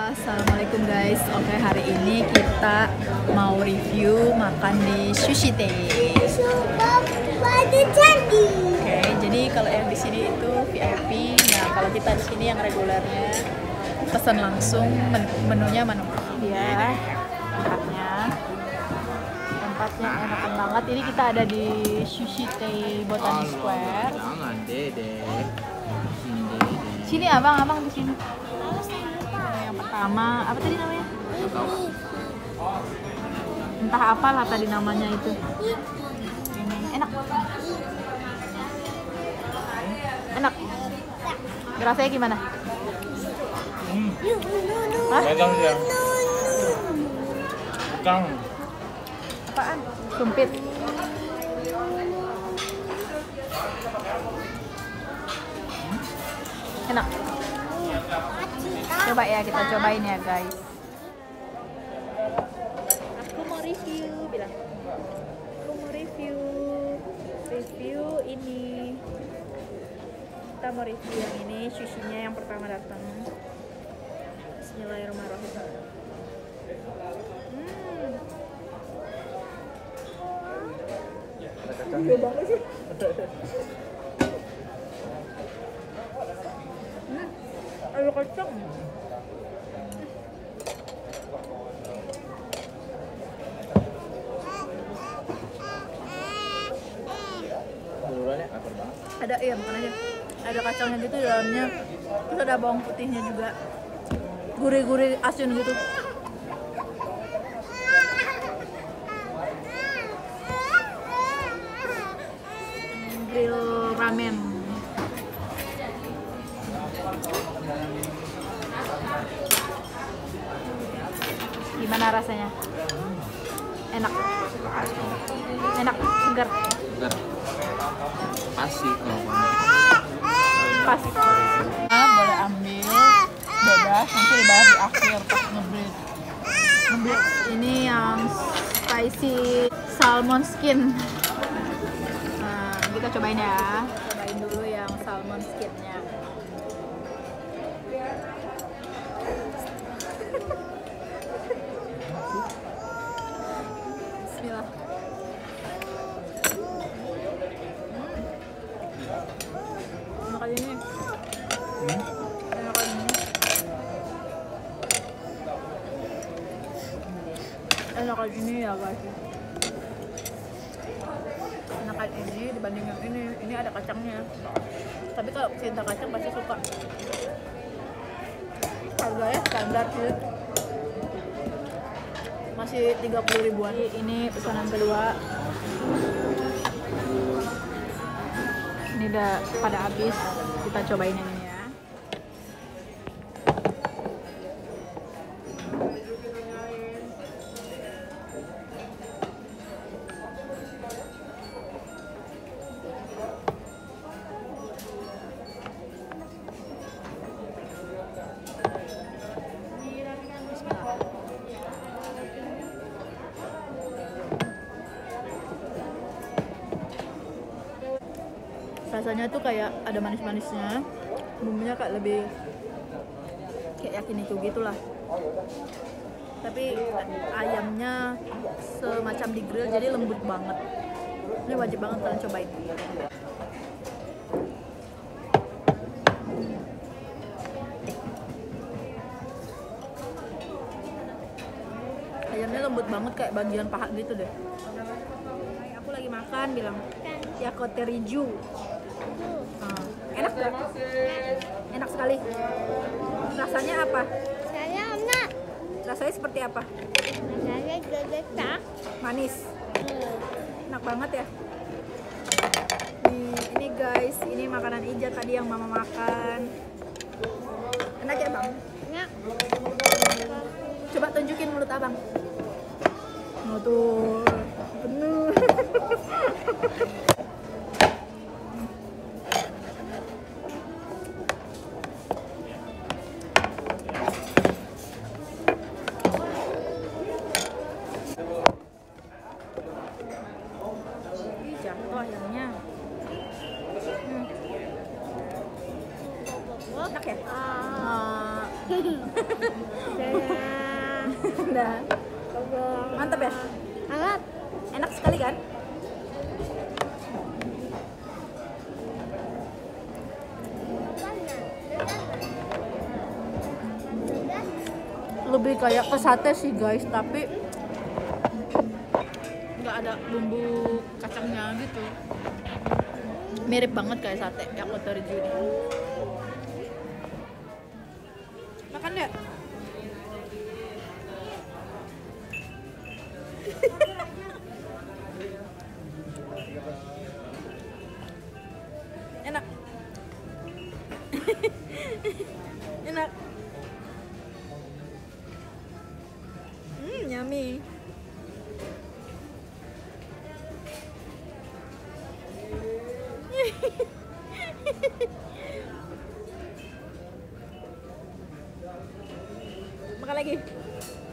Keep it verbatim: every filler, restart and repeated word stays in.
Assalamualaikum guys. Oke, hari ini kita mau review makan di Sushi Tei. Oke, jadi kalau yang di sini itu V I P. Nah, kalau kita di sini yang regulernya pesan langsung, men menunya menu ya. Tempatnya, tempatnya enakan banget. Ini kita ada di Sushi Tei Botani Square. Jangan dede. Sini dede. Sini abang, abang di sini. Yang pertama apa tadi namanya? Entah apalah tadi namanya itu. Ini enak. Enak. Rasanya gimana? Hmm. Hah? Pegang ya. Pegang. Apaan? Sumpit. Enak. Coba ya, kita cobain ya guys. Aku mau review, bilang. Aku mau review, review ini. Kita mau review yang ini, sushinya yang pertama datang. Bismillahirrahmanirrahim. Hmm. Coba sih. Hmm. Ada kacang. Bulurannya akar banget. Ada, iya makan aja. Ada kacangnya gitu di dalamnya. Terus ada bawang putihnya juga. Gurih-gurih asin gitu. Grill ramen. Gimana rasanya? Enak. Enak, segar. Enggak. Pas sih kalau Pas. Nah, boleh ambil bebas, nanti dibahas di akhir pas ngebread. Ngebread ini yang spicy salmon skin. Nah, kita cobain ya. Cobain dulu yang salmon skinnya. Bismillah. Enak aja nih. Hmm? Enak aja nih. Enak aja ini ya guys. Enak aja ini dibanding yang ini. Ini ada kacangnya. Tapi kalau cinta kacang pasti suka. Harganya standar sih. Masih tiga puluh ribuan. Ini pesanan kedua. Ini udah pada habis. Kita cobain yang ini ya. Rasanya tuh kayak ada manis-manisnya, bumbunya kayak lebih kayak yakiniku gitulah. Tapi ayamnya semacam di grill jadi lembut banget. Ini wajib banget kalian cobain. Ayamnya lembut banget kayak bagian paha gitu deh. Aku lagi makan bilang Yakote Riju. Hmm. Enak gak? Enak sekali. Rasanya apa? Saya enak. Rasanya seperti apa? Saya gede. Manis. Enak banget ya. Nih, ini guys, ini makanan Ija tadi yang mama makan. Enak ya bang? Enak. Coba tunjukin mulut abang. Oh tuh, penuh. Ih, jatuh ayamnya. Hmm. Enak ya? Uh, Udah. Mantap ya? Hangat. Enak sekali kan? Lebih kayak ke sate sih guys, tapi nggak ada bumbu kacangnya gitu. Mirip banget kayak sate yakitori ini. Makan deh. Enak. Enak. Hmm, yummy. Makan lagi.